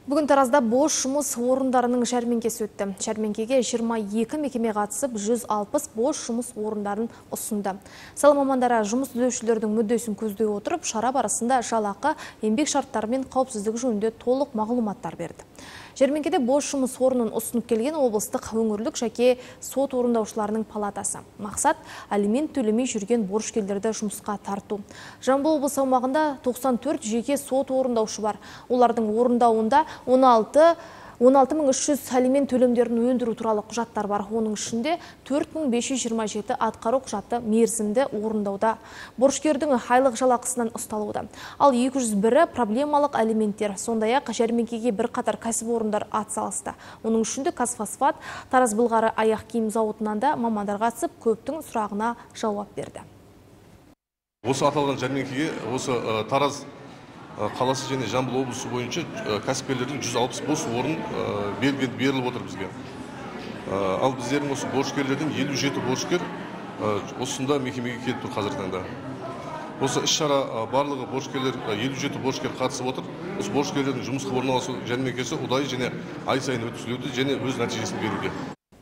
Бүгін Таразда бос жұмыс орындарының жәрмеңкесі өтті. Жәрмеңкеге 22 мекеме қатысып, 160 бос жұмыс орындарын ұсынды. Сала мамандары жұмыс іздеушілердің мүддесін көздей отырып, шара барысында жалақы, еңбек шарттары мен қауіпсіздік жөнінде толық мағлұматтар берді. Жәрмеңкеде бос жұмыс орнын ұсынып келген облыстық өңірлік жеке сот орындаушыларының палатасы. Мақсат алимент төлемей жүрген борышкерлерді жұмысқа тарту. Жамбыл облысы аумағында 94 жеке сот орындаушы бар. Олардың орындауында 16.300 алимент төлемдерін өндіру туралы құжаттар бар. Оның ішінде 4.527 атқару құжаты мерзімді орындауда. Борышкердің айлық жалақысынан ұсталуда. Ал 201-і проблемалық алименттер. Сондай-ақ жәрмеңкеге бірқатар кәсіпорындар атсалысты. Оның ішінде Қазфосфат, Тараз Былғары аяқ киім зауытынан да мамандар қатысып, көптің сұрағына жауап берді. Осы аталған жәрмеңкеге Тараз қаласы және Жамбыл облысы бойынша кәсіпкерлердің 160 бос орын беріліп отыр бізге. Ал біздердің осы борышкерлердің 57 борышкер осында мекемеге келіп тұр қазіргі таңда. Осы іс-шара барлығы борышкерлер 57 борышкер қатысып отыр. Осы борышкерлердің жұмысқа орналасу жәрмеңкесі ұдайы және ай сайын өткізілуде және өз нәтижесін беруде.